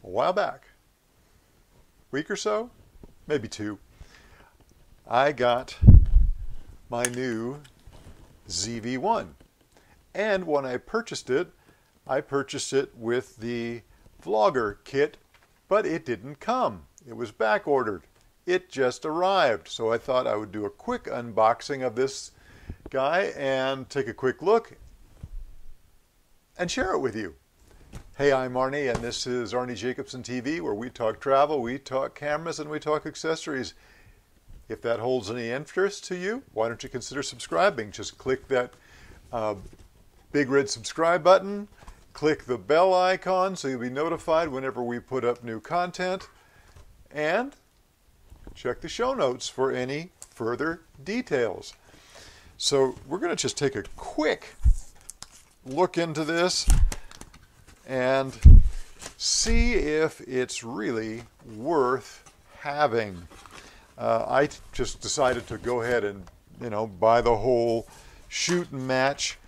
a while back, week or so, maybe 2, I got my new ZV1. And when I purchased it with the Vlogger kit, but it didn't come. It was back ordered. It just arrived. So I thought I would do a quick unboxing of this guy and take a quick look and share it with you. Hey, I'm Arnie, and this is Arnie Jacobson TV, where we talk travel, we talk cameras, and we talk accessories. If that holds any interest to you, why don't you consider subscribing? Just click that big red subscribe button, click the bell icon so you'll be notified whenever we put up new content, and check the show notes for any further details. So we're going to just take a quick look into this and see if it's really worth having. I just decided to go ahead and, buy the whole shoot and match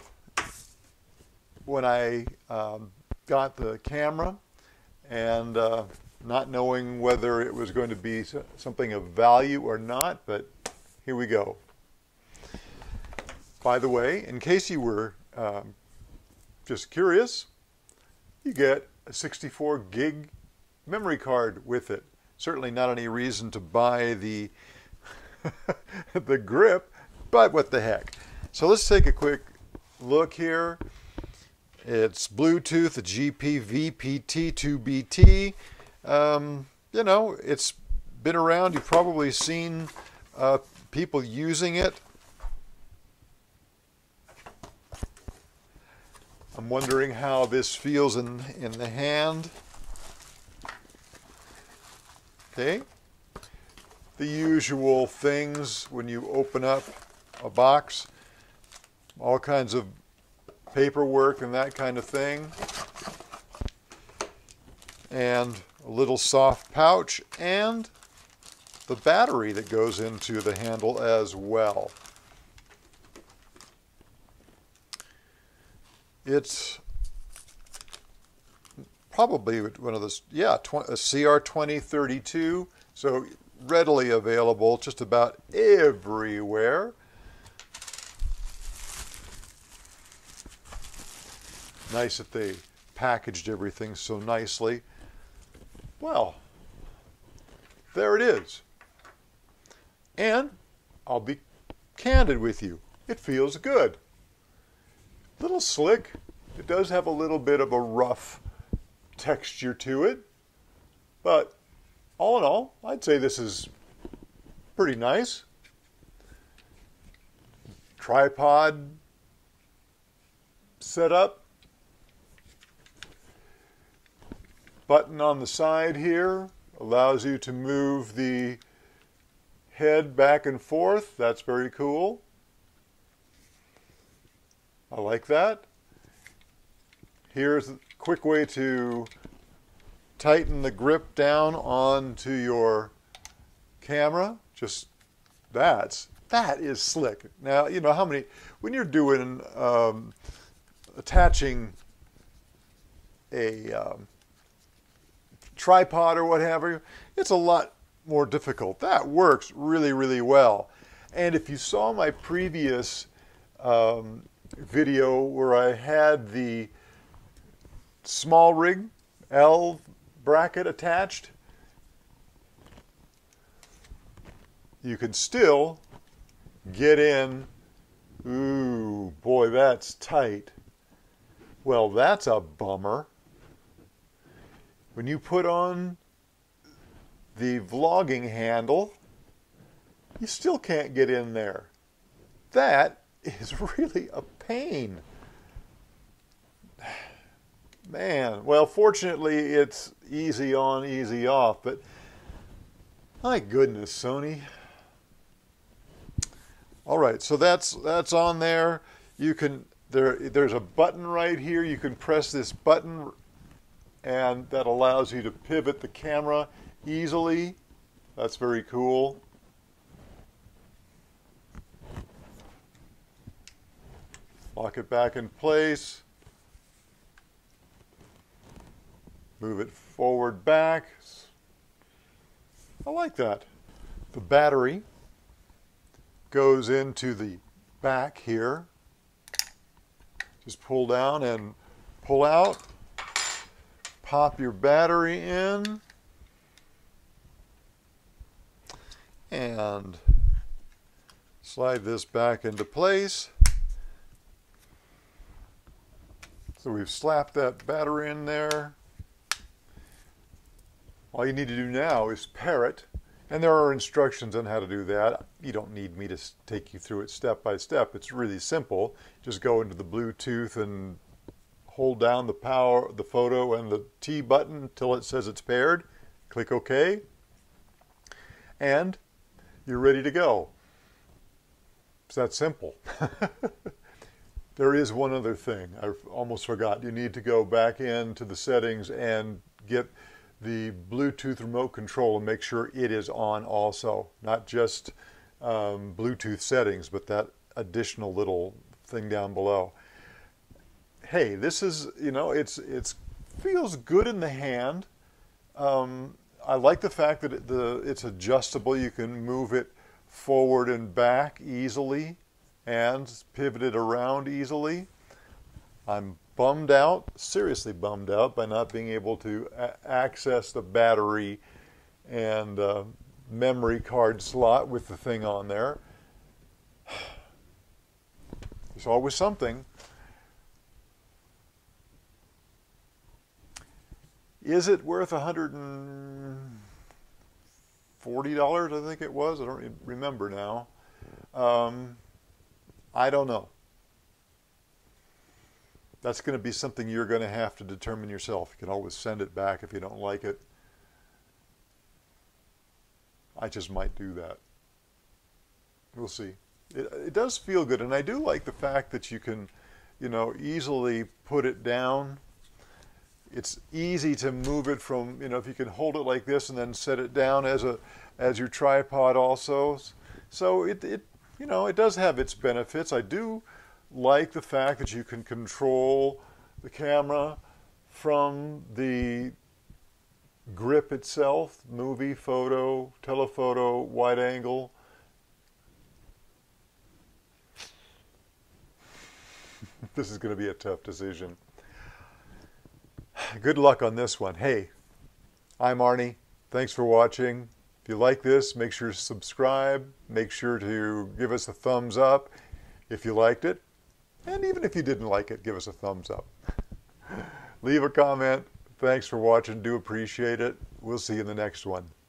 when I got the camera, and not knowing whether it was going to be something of value or not, but here we go. By the way, in case you were just curious, you get a 64 gig memory card with it. Certainly not any reason to buy the the grip, but what the heck. So let's take a quick look here. It's Bluetooth, a GP-VPT2BT. It's been around. You've probably seen people using it. I'm wondering how this feels in the hand. Okay, the usual things when you open up a box, all kinds of paperwork and that kind of thing, and a little soft pouch, and the battery that goes into the handle as well. It's probably one of those, a CR2032, so readily available just about everywhere. Nice that they packaged everything so nicely. Well, there it is. And I'll be candid with you, it feels good. Little slick. It does have a little bit of a rough texture to it, but all in all, I'd say this is pretty nice. Tripod setup. Button on the side here allows you to move the head back and forth. That's very cool. I like that. Here's a quick way to tighten the grip down onto your camera. Just that is slick. Now, how many, when you're doing attaching a tripod or whatever, it's a lot more difficult. That works really, really well. And if you saw my previous video where I had the small rig L bracket attached, you can still get in. Ooh, boy, that's tight. Well, that's a bummer. When you put on the vlogging handle, you still can't get in there. That is really a pain. Man, well, fortunately it's easy on, easy off, but my goodness, Sony. All right, so that's on there. You can there's a button right here. You can press this button, and that allows you to pivot the camera easily. That's very cool. Lock it back in place. Move it forward, back. I like that. The battery goes into the back here. Just pull down and pull out. Pop your battery in. And slide this back into place. So we've slapped that battery in there. All you need to do now is pair it. And there are instructions on how to do that. You don't need me to take you through it step by step. It's really simple. Just go into the Bluetooth and hold down the photo and the T button until it says it's paired. Click OK. And you're ready to go. It's that simple. There is one other thing. I almost forgot. You need to go back into the settings and get the Bluetooth remote control and make sure it is on also. Not just Bluetooth settings, but that additional little thing down below. Hey, this is, you know, it's feels good in the hand. I like the fact that it's adjustable. You can move it forward and back easily and pivot it around easily. I'm bummed out, seriously bummed out, by not being able to access the battery and memory card slot with the thing on there. There's always something. Is it worth $140? I think it was. I don't remember now. I don't know. That's going to be something you're going to have to determine yourself. You can always send it back if you don't like it. I just might do that. We'll see. It does feel good, and I do like the fact that you can, you know, easily put it down. It's easy to move it from, you know, if you can hold it like this and then set it down as your tripod also. So it you know, it does have its benefits. I do like the fact that you can control the camera from the grip itself, movie, photo, telephoto, wide angle. This is going to be a tough decision. Good luck on this one. Hey, I'm Arnie. Thanks for watching. If you like this, make sure to subscribe. Make sure to give us a thumbs up if you liked it. And even if you didn't like it, give us a thumbs up. Leave a comment. Thanks for watching. Do appreciate it. We'll see you in the next one.